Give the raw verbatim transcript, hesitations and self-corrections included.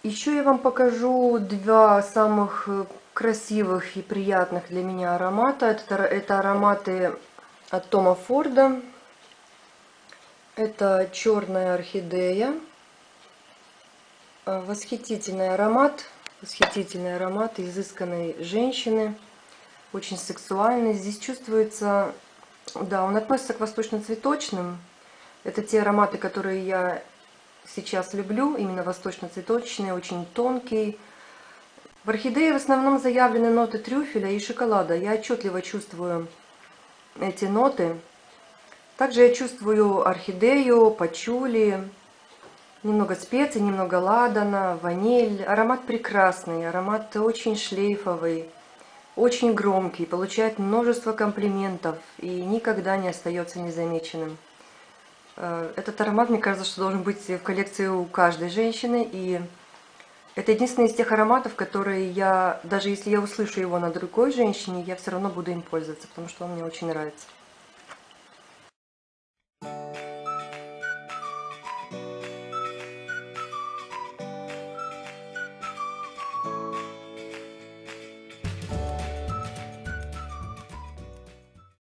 Еще я вам покажу два самых красивых и приятных для меня аромата. Это, это ароматы от Тома Форда. Это черная орхидея. Восхитительный аромат. Восхитительный аромат изысканной женщины. Очень сексуальный. Здесь чувствуется... Да, он относится к восточно-цветочным. Это те ароматы, которые я сейчас люблю. Именно восточно-цветочные, очень тонкий. В орхидее в основном заявлены ноты трюфеля и шоколада. Я отчетливо чувствую эти ноты. Также я чувствую орхидею, пачули, немного специй, немного ладана, ваниль. Аромат прекрасный, аромат очень шлейфовый, очень громкий, получает множество комплиментов и никогда не остается незамеченным. Этот аромат, мне кажется, что должен быть в коллекции у каждой женщины. И это единственный из тех ароматов, которые я, даже если я услышу его на другой женщине, я все равно буду им пользоваться, потому что он мне очень нравится.